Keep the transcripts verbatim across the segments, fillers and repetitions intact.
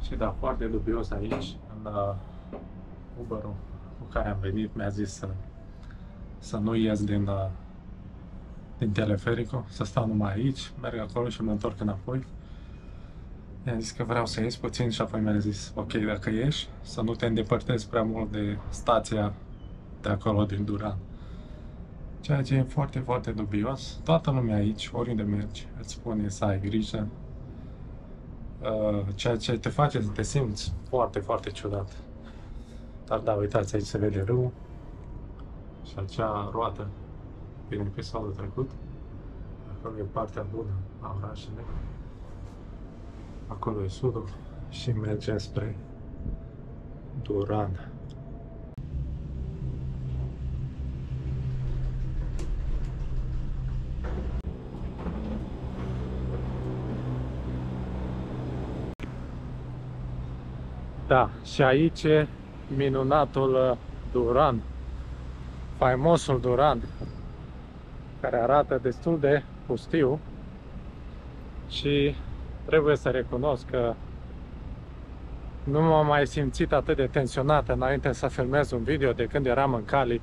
Și da, foarte dubios aici, în uh, Uber-ul cu care am venit, mi-a zis să, să nu ies din, uh, din teleferico, să stau numai aici, merg acolo și mă întorc înapoi. Mi-a zis că vreau să ies puțin și apoi mi-a zis, ok, dacă ieși, să nu te îndepărtezi prea mult de stația de acolo din Duran. Ceea ce e foarte, foarte dubios. Toată lumea aici, oriunde mergi, îți spune să ai grijă. Uh, ceea ce te face să te simți foarte, foarte ciudat. Dar da, uitați, aici se vede râul și acea roată din episodul trecut. Acolo e partea bună a orașului. Acolo e sudul și mergem spre Duran. Da, și aici e minunatul Duran, faimosul Duran, care arată destul de pustiu și trebuie să recunosc că nu m-am mai simțit atât de tensionat înainte să filmez un video de când eram în Cali,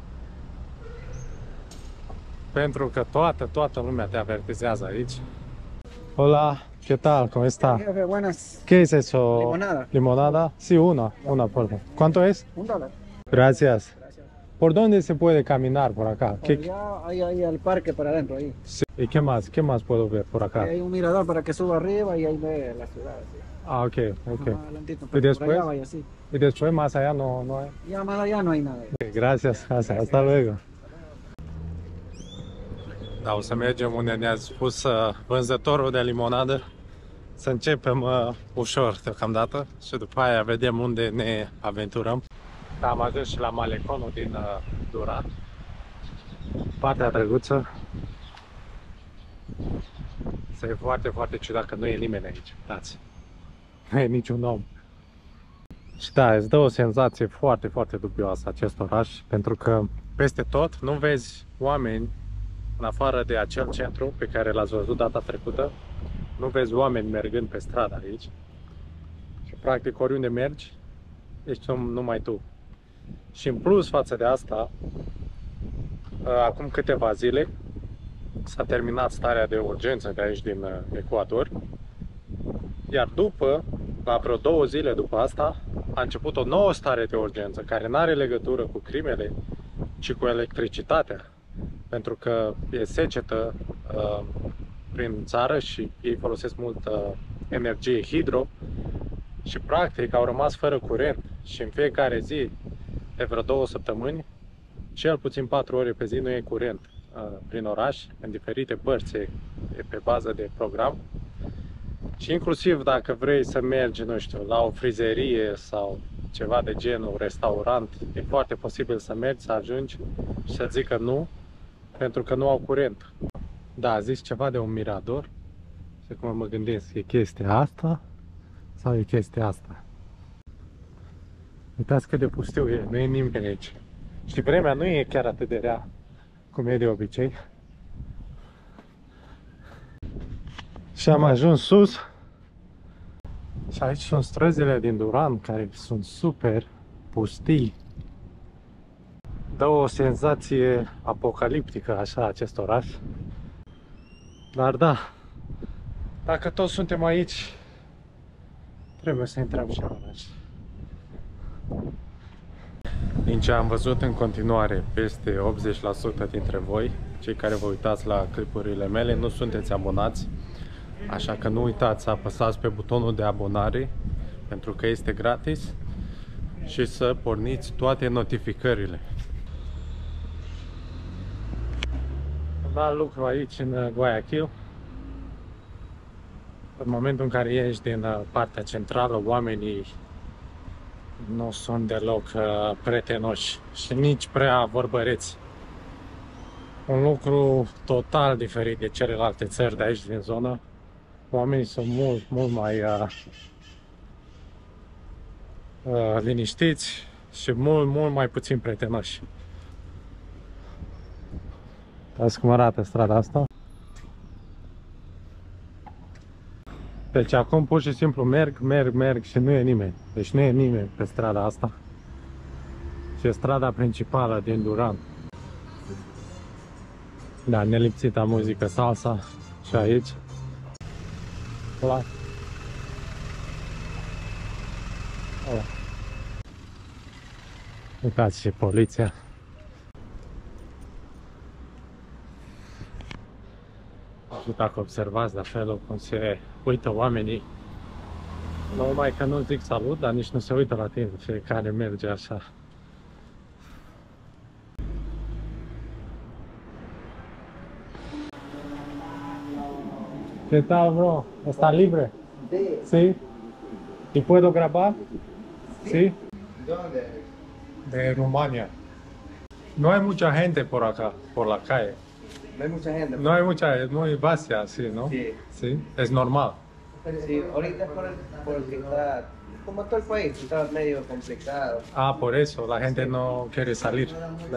pentru că toată, toată lumea te avertizează aici. Hola, ¿qué tal? ¿Cómo está? Jefe, buenas. ¿Qué es eso? Limonada. ¿Limonada? Sí, una, una por favor. ¿Cuánto es? Un dólar. Gracias. Gracias. ¿Por dónde se puede caminar por acá? Por ¿Qué, allá, ahí, ahí al parque para adentro, ahí. sí. ¿Y qué más? ¿Qué más puedo ver por acá? Ahí hay un mirador para que suba arriba y ahí ve la ciudad. Así. Ah, ok, ok. Más adelantito, ¿Y por después? allá vaya así. Y después más allá no, no hay. Ya más allá no hay nada. Gracias, gracias. Hasta luego. Da, o să mergem unde ne-a spus uh, vânzătorul de limonadă. Să începem uh, ușor deocamdată și după aia vedem unde ne aventurăm. Da, am ajuns și la maleconul din uh, Duran. Partea drăguță. Se e foarte, foarte ciudat că nu e nimeni aici. Uitați. Nu e niciun om. Și da, îți dă o senzație foarte, foarte dubioasă acest oraș, pentru că peste tot nu vezi oameni în afară de acel centru pe care l-ați văzut data trecută. Nu vezi oameni mergând pe stradă aici. Și practic oriunde mergi, ești numai tu. Și în plus față de asta, acum câteva zile s-a terminat starea de urgență de aici din Ecuador. Iar după, la vreo două zile după asta, a început o nouă stare de urgență care nu are legătură cu crimele, ci cu electricitatea. Pentru că e secetă uh, prin țară și ei folosesc mult uh, energie hidro și practic au rămas fără curent și în fiecare zi, de vreo două săptămâni, cel puțin patru ore pe zi nu e curent uh, prin oraș, în diferite părți, e pe bază de program. Și inclusiv dacă vrei să mergi, nu știu, la o frizerie sau ceva de genul, restaurant, e foarte posibil să mergi, să ajungi și să zică nu, pentru că nu au curent. Da, a zis ceva de un mirador și acum mă gândesc, e chestia asta sau e chestia asta? Uitați cât de pustiu e, nu e nimeni aici. Și vremea nu e chiar atât de rea cum e de obicei. Și am ajuns sus și aici sunt străzile din Duran care sunt super pustii. Dă o senzație apocaliptică așa acest oraș. Dar da, dacă toți suntem aici, trebuie să intrăm și în oraș. Din ce am văzut în continuare, peste optzeci la sută dintre voi, cei care vă uitați la clipurile mele, nu sunteți abonați. Așa că nu uitați să apăsați pe butonul de abonare, pentru că este gratis, și să porniți toate notificările. Un alt lucru aici în Guayaquil, în momentul în care ieși din partea centrală, oamenii nu sunt deloc uh, prietenoși și nici prea vorbăreți. Un lucru total diferit de celelalte țări de aici din zonă. Oamenii sunt mult, mult mai uh, uh, liniștiți și mult, mult mai puțin prietenoși. Uitați cum arată strada asta. Deci acum pur și simplu merg, merg, merg și nu e nimeni. Deci nu e nimeni pe strada asta. Și e strada principală din Duran. Da, nelipsita muzică salsa și aici. Ăla. Ăla. Uitați și poliția. Nu știu dacă observați la felul cum se uită oamenii. Numai că nu zic salut, dar nici nu se uită la tine. Fiecare merge așa. ¿Qué tal, bro? ¿Está libre? Sí. ¿Y puedo grabar? Sí. ¿Dónde? De Rumania. No hay mucha gente por acá, por la calle. No hay mucha gente. No hay mucha, es muy vacía, así, ¿no? Sí. Sí, es normal. Sí, ahorita es por el, porque está, como todo el país, está medio complicado. Ah, por eso la gente no quiere salir.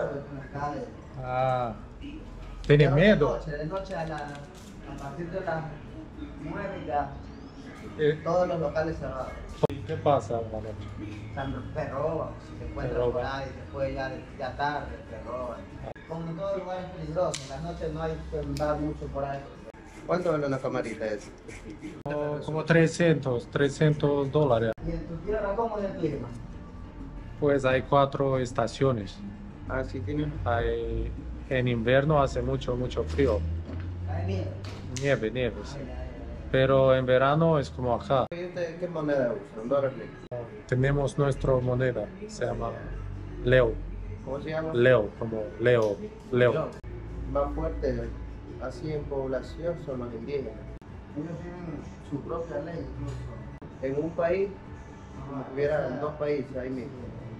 Ah, ¿tiene miedo? De noche a, la, a partir de las nueve ya, Eh, todos los locales cerrados. ¿Qué pasa, hermano? Están- Te roban, si te encuentran roban. por ahí, después ya, ya tarde te roban. Como en todo lugar es peligroso, en las noches no hay que andar mucho por ahí. ¿Cuánto vale una camarita esa? Como, como trescientos, trescientos dólares. ¿Y en tu tierra cómo es el clima? Pues hay cuatro estaciones. Ah, sí, tiene. Hay, en invierno hace mucho, mucho frío. Hay nieve. Nieve, nieve, sí. Pero en verano es como acá. ¿Y usted qué moneda usa? ¿Un dólar? Tenemos nuestra moneda, se llama Leo. ¿Cómo se llama? Leo, como Leo, Leo. Más fuerte, así en población, son los indígenas. Ellos tienen su propia ley incluso. En un país, como si hubiera dos países ahí mismo.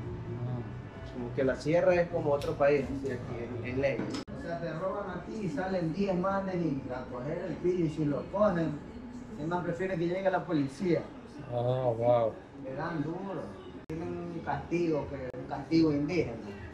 Como que la sierra es como otro país, así aquí en, en ley. O sea, te roban a ti y salen diez manes y a coger el pillo y si lo ponen, es más prefieren que llegue la policía. Ah, wow. Le dan duro. Tienen un castigo, que, un castigo indígena.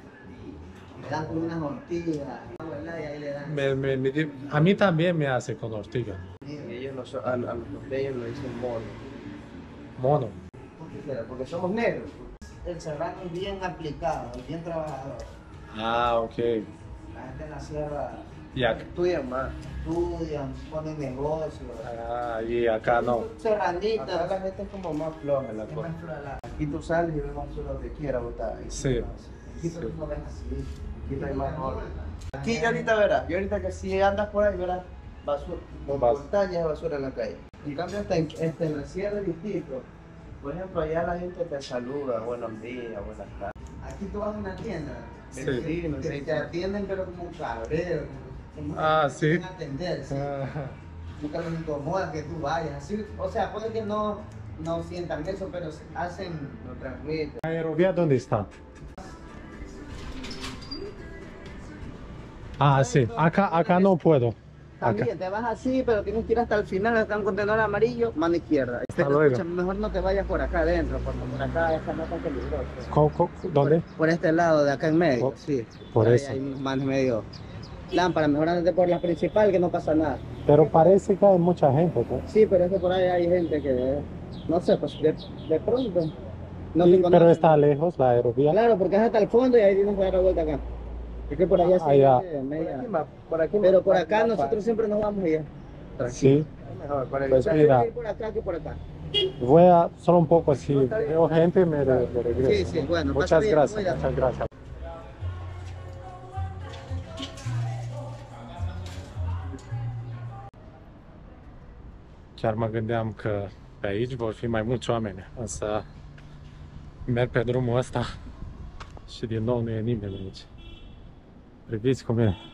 Le dan con unas ortigas, ¿verdad? Y ahí le dan. Me- me- me di- a mí también me hace con ortiga. Y ellos no son- a, a los norteños lo dicen mono. Mono. ¿Por qué será? Porque somos negros. El serrano es bien aplicado, bien trabajador. Ah, ok. La gente en la sierra Y acá, Estudian más. estudian, ponen negocios. ah, y acá no. Acá la Serranitas. gente es como más floja en la Es cosa. más florala. Aquí tú sales y ves basura donde quiera botar. Sí. Aquí tú no ves así. Aquí no hay más orden. Aquí yo ahorita verás, yo ahorita que si andas por ahí verás basura, con Bas- montañas de basura en la calle. En cambio este, en- este en la sierra es distinto. Por ejemplo, allá la gente te saluda, buenos días, buenas tardes. Aquí tú vas a una tienda. Sí. Sí, no Te, sé. te atienden pero como un cabrero. como- Ah, como sí. quieren atender, sí. Ah, Nunca les incomoda que tú vayas. Así, o sea, puede que no, no sientan eso, pero hacen. No transmite. ¿Aerovía dónde está? Ah, sí. Acá, acá no puedo. Acá. También te vas así, pero tienes que ir hasta el final, hasta un contenedor amarillo, mano izquierda. Hasta Pero, luego. escucha, mejor no te vayas por acá adentro, porque por acá está no tan peligroso. ¿Cómo- cómo- ¿Dónde? Por este lado, de acá en medio, Por- sí. por Ahí eso. Hay más medio lámpara, mejor andate por la principal que no pasa nada. Pero parece que hay mucha gente, ¿no? Sí, pero es que por ahí hay gente que, no sé, pues de, de pronto no Y- te pero conoce. está lejos la aerovía. Claro, porque es hasta el fondo y ahí tienes que dar la vuelta acá. Es que por allá sí Allá. es, eh, Por media- aquí más, por aquí Pero más- por más- acá más nosotros fácil. siempre nos vamos ya. Sí. Mejor, por ahí. Pues Prefiero mira. ir por acá que por acá. Voy a solo un poco así. Veo gente, me, re- me regreso. Sí, sí, bueno, pasa Muchas bien, gracias, cuídate. muchas gracias. Chiar mă gândeam că pe aici vor fi mai mulți oameni, însă merg pe drumul ăsta și din nou nu e nimeni aici. Priviți cum e.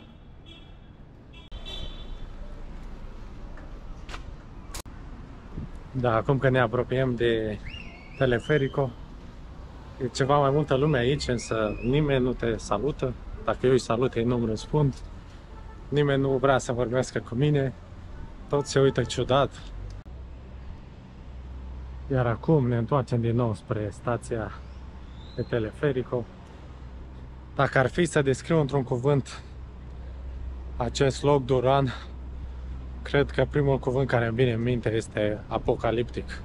Da, acum că ne apropiem de teleferico, e ceva mai multă lume aici, însă nimeni nu te salută. Dacă eu îi salut, ei nu-mi răspund. Nimeni nu vrea să vorbească cu mine. Toți se uită ciudat. Iar acum ne întoarcem din nou spre stația de teleferico. Dacă ar fi să descriu într-un cuvânt acest loc Duran, cred că primul cuvânt care îmi vine în minte este apocaliptic.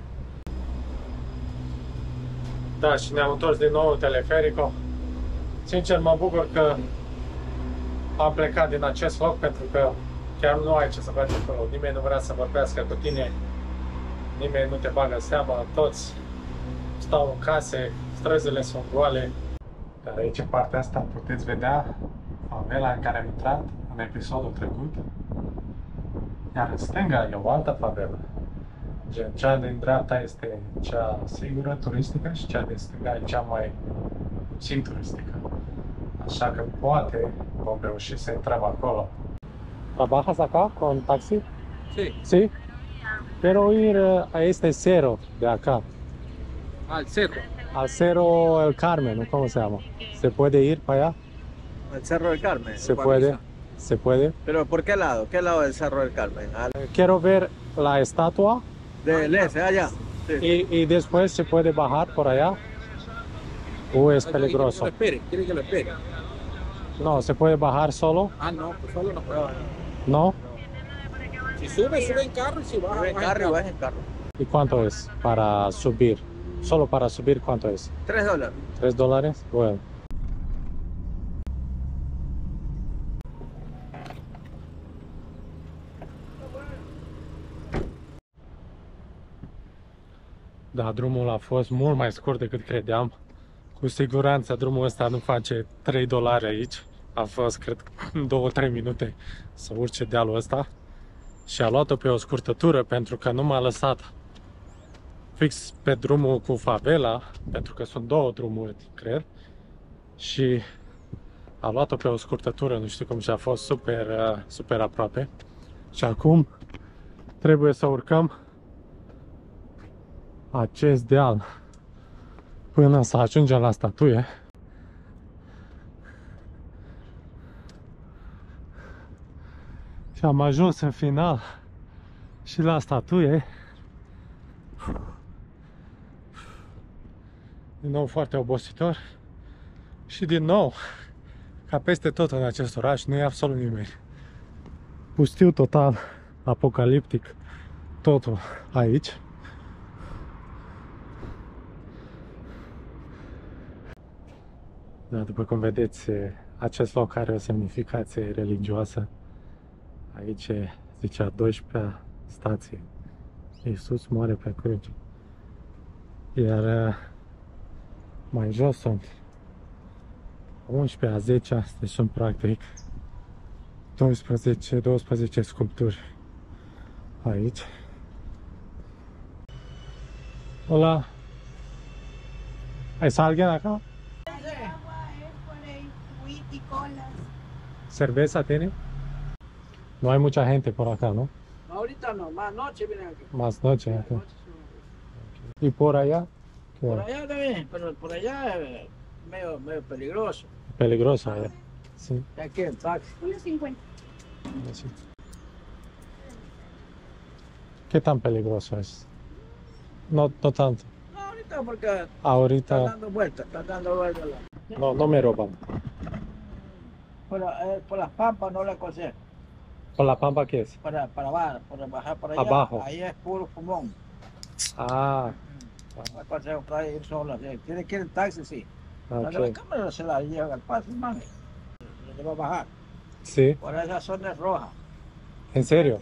Da, și ne-am întors din nou în teleferico. Sincer, mă bucur că am plecat din acest loc, pentru că chiar nu ai ce să faci acolo. Nimeni nu vrea să vorbească cu tine, nimeni nu te bagă în seamă, toți stau în case, străzile sunt goale. Dar aici, în partea asta, puteți vedea favela în care am intrat în episodul trecut. Iar în stânga e o altă favelă. Gen, cea din dreapta este cea sigură turistică și cea din stânga e cea mai puțin turistică. Așa că poate vom reuși să intrăm acolo. ¿Trabajas acá con taxi? Sí, Sí. Pero ir a este cerro de acá, al cerro. al Cerro El Carmen, ¿cómo se llama? ¿Se puede ir para allá? El Cerro del Carmen. ¿Se puede? ¿Se puede? ¿Pero por qué lado? ¿Qué lado del Cerro del Carmen? Al- Quiero ver la estatua Del ese, allá. Sí. y, y después se puede bajar por allá. ¿O es peligroso? Quiere que lo espere, quiere que lo espere. No, ¿se puede bajar solo? Ah, no, pues solo no puedo. ¿No? Si sube, sube en carro y si baja, Vas en baja carro y vas en carro. ¿Y cuánto es para subir? Solo para subir, ¿cuánto es? Tres dólares. ¿Tres dólares? Bueno. Da, drumul a fost mult mai scurt decât credeam. Cu siguranță drumul ăsta nu face trei dolari aici. A fost, cred, două trei minute să urce dealul ăsta. Și a luat-o pe o scurtătură pentru că nu m-a lăsat fix pe drumul cu favela, pentru că sunt două drumuri, cred. Și a luat-o pe o scurtătură, nu știu cum, și a fost super, super aproape. Și acum trebuie să urcăm acest deal până să ajungem la statuie. Și am ajuns în final și la statuie. Din nou foarte obositor. Și din nou, ca peste tot în acest oraș, nu e absolut nimeni. Pustiu total, apocaliptic, totul aici. Da, după cum vedeți, acest loc are o semnificație religioasă. Aici zicea a douăsprezecea stație. Iisus moare pe cruce. Iar mai jos sunt a unsprezecea, a zecea, deci sunt practic doisprezece, douăsprezece sculpturi aici. Hola. ¿Hay alguien acá? Agua es por ahí, whisky, colas. ¿Cerveza tiene? No hay mucha gente por acá, ¿no? Ahorita no, más noche vienen aquí. Más noche. acá. ¿Y por allá? ¿Qué? Por allá también, pero por allá es medio, medio peligroso. Peligroso allá. Sí. Y aquí el taxi. uno cincuenta. Sí. ¿Qué tan peligroso es? No, no tanto. No, ahorita porque está Ahorita dando vueltas, está dando vueltas. la- no, no me roban. Por, la- eh, por las pampas no la coser. ¿Por la pampa qué es? Para, para abajo, para bajar para allá. Abajo. Ahí es puro pulmón. Ah, No hay paseo para ir sola. Si tiene que ir en taxi, sí. La de la ok. cámara se la lleva al paso, man. Le va a bajar. Sí, Por esa zona es roja. ¿en serio?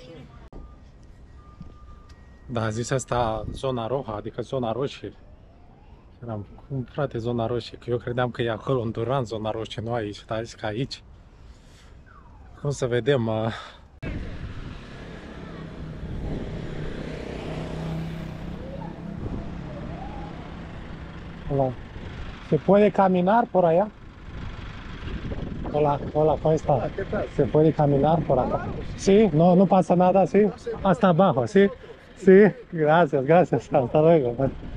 Da, zis asta zona roja, adică zona roșie. Eram, cum frate, zona roșie? Că eu credeam că e acolo, în Duran, zona roșie, nu aici, dar zis că aici. Cum să vedem? Uh... Hola. ¿Se puede caminar por allá? Hola, hola, ¿cómo está? ¿Qué tal? ¿Se puede caminar por acá? Sí, no, no pasa nada, sí. Hasta abajo, sí. Sí, gracias, gracias. Hasta luego.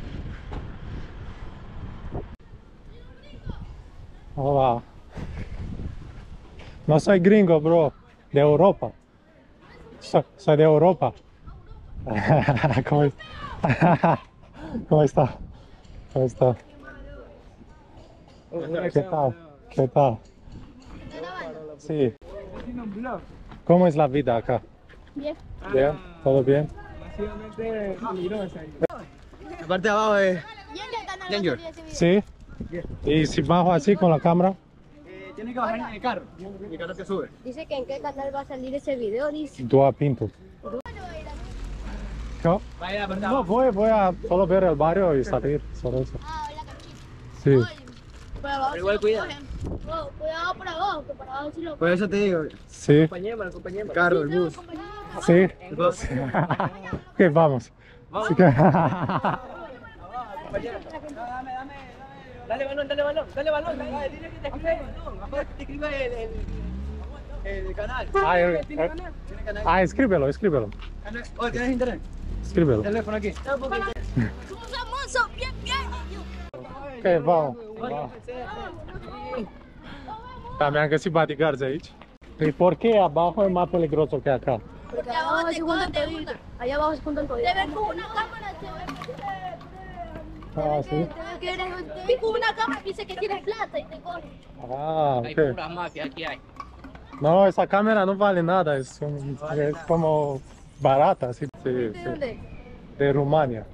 Hola. No soy gringo, bro. De Europa. Soy, soy de Europa. ¿Cómo está? ¿Cómo está? ¿Cómo está? ¿Qué tal? ¿Qué tal? Sí. ¿Cómo es la vida acá? Bien. Bien, todo bien. Básicamente peligrosa. La parte de abajo es... ¿Y en qué canal Danger. va a salir ese video? Sí. Y si bajo así con la cámara. Eh, tiene que bajar en el carro. El carro te sube. Dice que en qué canal va a salir ese video, dice. Dua Pinto. ¿Qué? Vaya a la parte de No, abajo. voy, voy a solo ver el barrio y salir, solo eso. Ah, hola, cachita. Sí. Por abajo Pero igual sí lo cuida. cogen. Oh, cuidado por abajo, que por abajo sí lo Por eso te digo, Sí, acompañemos, acompañemos. El carro, el bus. sí. El bus. Ok, vamos. Así que- Dale balón, dale balón, dale balón, dale, dile que te escriba el balón, mejor que te escriba el, el, el canal. Ah, eh, ¿Tiene eh, canal? ¿Tiene canal? ah, escríbelo, escríbelo. Oh, ¿tienes internet? Escríbelo. Teléfono aquí. Somos famosos, bien, bien. Ok, vamos. vamos. También que si bodyguards aici. ¿Y por qué abajo es más peligroso que acá? Porque abajo se juntan toditos. Allá abajo se juntan toditos. Te ven con una cámara, te ven. Ah, sí. Te ven que eres- te ven con una cámara y dice que tienes plata y te cogen. Ah, Hay ok. puras mafias, aquí hay. No, esa cámara no vale nada, es, un- es como barata, sí. Sí, ¿De sí. dónde? De Rumania.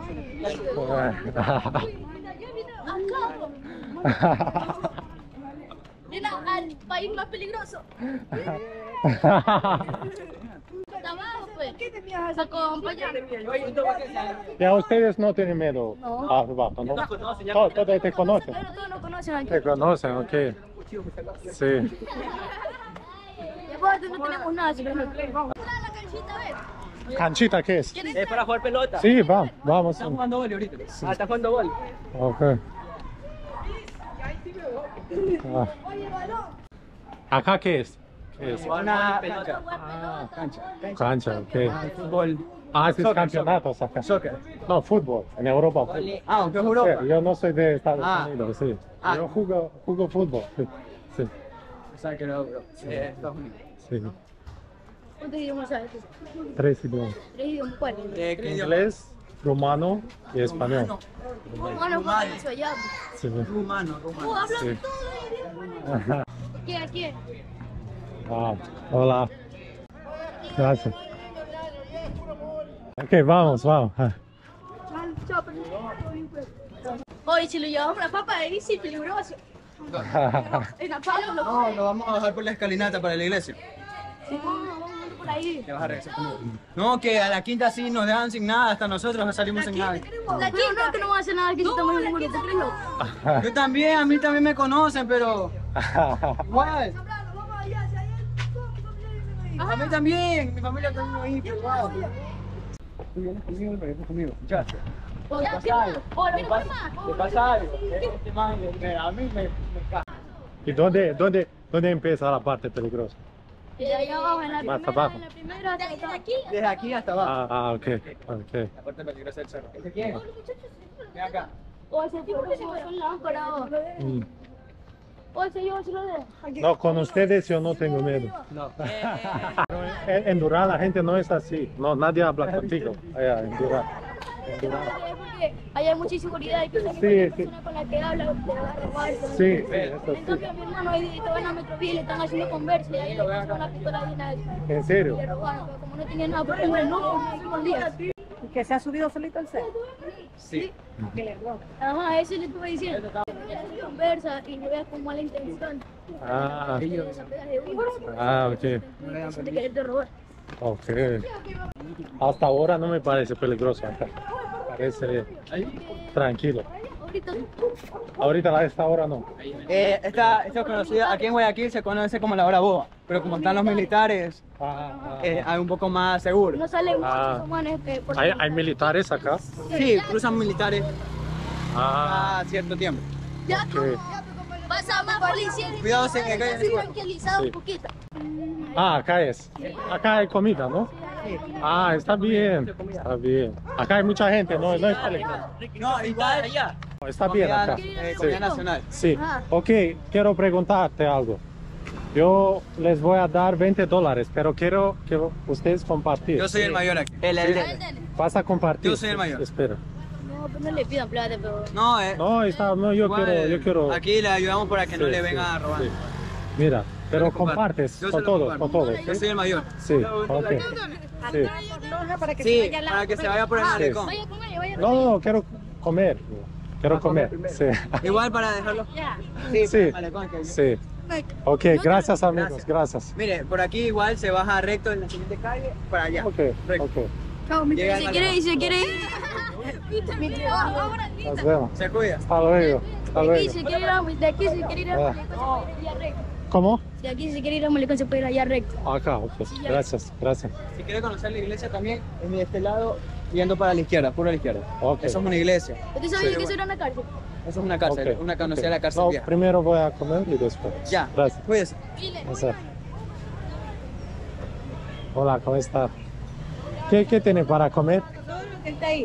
Acá. Mira, al país más peligroso. Hasta abajo, pues. ¿Qué te miras a acompañar? Ya ustedes no tienen miedo No. abajo, ¿no? Todos, todos te conocen. Pero todos nos conocen aquí. Te conocen, ok. Sí. Y aparte no tenemos nada, así que no. Vamos a la canchita, a ver. ¿Canchita qué es? Es para jugar pelota. Sí, vamos, vamos. Están jugando gol ahorita. Ah, está jugando gol. Ok. Ah. ¿Acá qué es? ¿Qué es? Una pelota. Ah, Cancha. cancha, ok. Fútbol. Ah, este es campeonatos acá. Soccer. No, fútbol, en Europa. Fútbol. Ah, aunque es Europa. Sí, yo no soy de Estados Ah. Unidos, sí. Ah. Yo jugo, jugo fútbol, sí. Sí, O sea, que no, bro. Eh, Estados Unidos. sí. ¿Cuántos idiomas sabes? Tres idiomas. Tres idiomas, ¿cuál? Eh, ¿qué idioma? Inglés, rumano y español. Bueno, ¿cuál es allá? Sí. Rumano, rumano. Uh, hablan Sí. todo. Ajá. ¿Quién? ¿A quién? Ah, hola. Gracias. Ok, vamos, vamos. Ah. Oye, si lo llevamos a la papa, ahí sí, peligroso. En la papa, lo No, lo vamos a bajar por la escalinata para la iglesia. Sí, vamos, vamos por ahí. Te vas a regresar conmigo. No, que a la quinta sí nos dejan sin nada, hasta nosotros salimos sin nada. La quinta, no, que no vamos a hacer nada, que si estamos en el grupo, ¿crees loco? Yo también, a mí también me conocen, pero igual. A mí también, mi familia también ahí, pero igual. Tú vienes conmigo y regresas conmigo. Ya. Ya, pasa algo. Hola, Te mira, pasa, mamá. te pasa algo. Este man, me- a mí me, me caga. ¿Y dónde, dónde, dónde empieza la parte peligrosa? Y de ahí abajo, en la Más primera, abajo. en la primera, de aquí. Desde aquí hasta abajo. Ah, ah, ok, ok. La parte peligrosa del cerro. ¿Este quién? Ven acá. O ese tipo que son lámparas. Mm. O ese yo se lo dejo. No, con ustedes yo no tengo miedo. No. Pero en, en Durán la gente no es así. No, nadie habla contigo. Allá en Durán. En Durán. Porque ahí hay mucha inseguridad y piensan que Sí, cualquier sí. persona con la que habla te va a robar. Sí, sí, eso En sí. cambio, mi hermano ahí te van a Metrovía y le están haciendo conversa y ahí le pusieron una pistola bien a él. ¿En serio? Y le robaron, pero como no tenía nada por el no, no escondía. Que se ha subido solito al set. Sí. Ajá, eso le estuve diciendo. Le hacen conversa y lo veas con mala intención. Ah, Y esa pega de uno. ah, ok. De quererte robar. Ok. Hasta ahora no me parece peligroso acá. Parece tranquilo. Ahorita Ahorita a esta hora no. Eh, esta, esta es conocida, aquí en Guayaquil se conoce como la hora boba, pero como están los militares, Ah, ah. eh, hay un poco más seguro. no salen Ah. muchos humanos que por ¿Hay, hay militares acá? Sí, cruzan militares Ah, a cierto tiempo. Ya ok. pasa más policía. Cuidado, se me cae en el cuerpo. Tranquilizado Sí. un poquito. Ah, acá es. Acá hay comida, ¿no? Ah, está bien. Está bien. Acá hay mucha gente, no, no es peligroso. No, igual allá. Está bien acá. Eh, Sí. comida nacional. Sí. Ah. Ok, quiero preguntarte algo. Yo les voy a dar veinte dólares, pero quiero que ustedes compartir. Yo soy el mayor aquí. El, el, el. Vas a compartir. Yo soy el mayor. Espera. No, pero no le pidan plata, pero. No, eh. No, está, no, yo igual, quiero, yo quiero. Aquí le ayudamos para que no Sí, le sí, vengan a robar. sí. Mira, Pero lo comparto. compartes Yo con se lo todos, comparto. con todos, Yo ¿sí? soy el mayor. Sí, ok. Sí. Para que Sí, se vaya la... para que se vaya por el malecón. Vaya con ella, vaya. No, no, no, quiero comer. Quiero Ah, comer comer, sí. Igual para dejarlo. Ya. Sí, Sí. por el malecón. que- Sí. Ok, gracias amigos, Gracias. gracias. Mire, por aquí igual se baja recto en la siguiente calle para allá. Ok, Recto. ok. Chao, mi Llega si al quiere ir, si malecón. quiere ir. Ahora, Nos vemos. Se cuida. Hasta luego. Hasta de aquí luego. si quiere ir a, de aquí si quiere ir a Ah. Malecón, se puede ir allá recto. ¿Cómo? De aquí si quiere ir a Malecón, se puede ir allá recto. Acá, ok. Gracias, gracias. Si quiere conocer la iglesia también, es de este lado, yendo para la izquierda, puro a la izquierda. Ok. Eso es una iglesia. ¿Usted sabía que eso era una cárcel? Eso es una cárcel, Ok, una conocida ok. la cárcel No, vieja. primero voy a comer y después. Ya, Gracias. cuídese. Gracias. Hola, ¿cómo está? ¿Qué, qué tiene para comer? Todo lo que está ahí.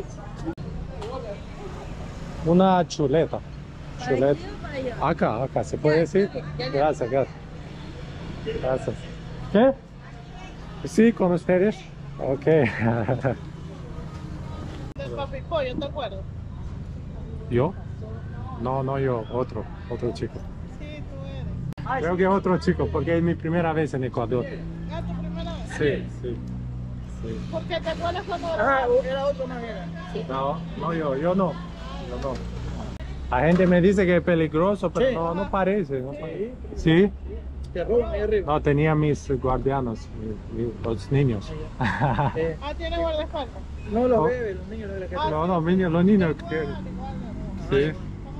Una chuleta. Chuleta. Para allá. Acá, acá, ¿se puede decir? Gracias, gracias. Gracias. ¿Qué? Sí, con ustedes. Ok. Del papi pollo, ¿te acuerdas? ¿Yo? No, no yo, otro, otro chico. Sí, tú eres. Creo que otro chico, porque es mi primera vez en Ecuador. ¿Es tu primera vez? Sí, sí. sí. ¿Por qué te acuerdas cuando Ah, era otro más era. No, no yo, yo no. Yo no. La gente me dice que es peligroso, pero Sí. no, no parece. No parece. ¿Sí? Te roban ahí arriba. No, tenía mis guardianos, mi- mi- los niños. Eh, Ah, tiene guardaespaldas. no los No. bebes, los niños no les quedan. No, no, niños, los niños. que- Igual, igual. Sí.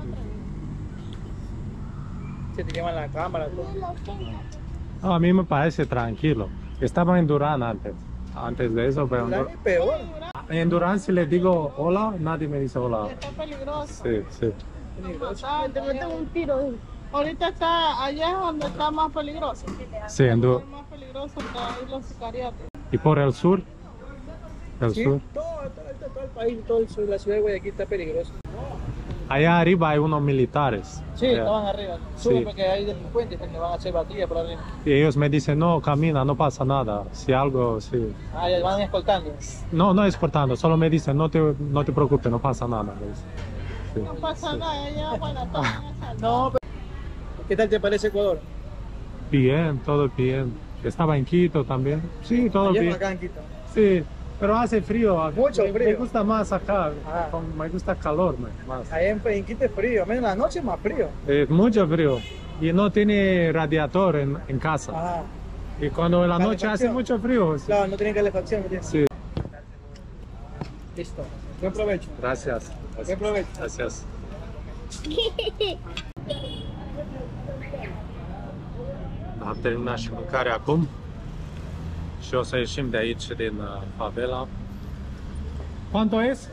Se te llevan la cámara, todo. No, a mí me parece tranquilo. Estaba en Durán antes. Antes de eso, pero en La Dur- es peor. en Durán si les digo hola, nadie me dice hola. Está peligroso. Sí, sí. Ah, te meten un tiro. Ahorita está, allá es donde está más peligroso. Sí, en Du- Es más peligroso que ahí los sicariatos. ¿Y por el sur? El Sí, sur. todo, todo, todo el país, todo el sur, la ciudad de Guayaquil está peligrosa. Allá arriba hay unos militares. Sí, Ya. estaban arriba. Suben Sí. porque hay delincuentes que van a hacer batalla por arriba. Y ellos me dicen, no, camina, no pasa nada. Si algo, sí. Ah, ya van escoltando. No, no es cortando, solo me dicen, no te, no te preocupes, no pasa nada. me dicen. Sí, No pasa sí. nada, allá, bueno, están en asalto. No, pero... ¿Qué tal te parece Ecuador? Bien, todo bien. Estaba en Quito también. Sí, todo Ayer bien. acá en Quito. Sí, pero hace frío. acá. Mucho Me- frío. Me gusta más acá. Ah. con- Me gusta calor me- más. Allá en, en Quito es frío, menos en la noche es más frío. Es mucho frío. Y no tiene radiador en, en casa. Ajá. Y cuando en la noche hace Calefacción. mucho frío. sí. Claro, no tienen calefacción. ¿me entiendes? Sí, Listo. Buen provecho. gracias. Buen provecho. Gracias. Am terminat și mâncarea acum și o să ieșim de aici din uh, favela. ¿Cuánto es?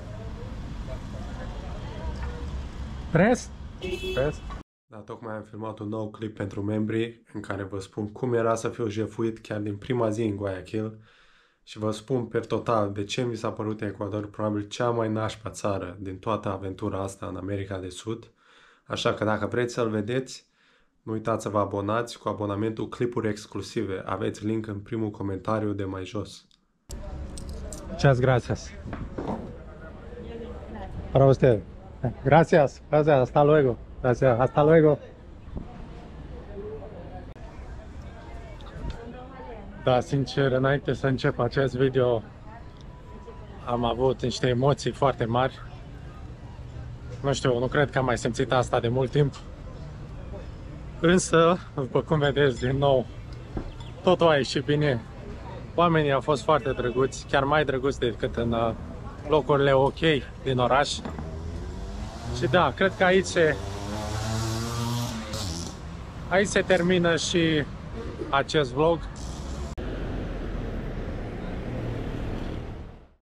¿Tres? Tres? Da, tocmai am filmat un nou clip pentru membri în care vă spun cum era să fiu jefuit chiar din prima zi în Guayaquil și vă spun per total de ce mi s-a părut Ecuador probabil cea mai nașpa țară din toată aventura asta în America de Sud. Așa că dacă vreți să-l vedeți, nu uitați să vă abonați cu abonamentul Clipuri Exclusive. Aveți link în primul comentariu de mai jos. Muchas gracias. Para usted. Gracias, gracias, hasta luego. Gracias, hasta luego. Da, sincer, înainte să încep acest video, am avut niște emoții foarte mari. Nu știu, nu cred că am mai simțit asta de mult timp. Însă, după cum vedeți, din nou, totul a ieșit bine. Oamenii au fost foarte drăguți, chiar mai drăguți decât în uh, locurile ok din oraș. Și da, cred că aici se, aici se termină și acest vlog.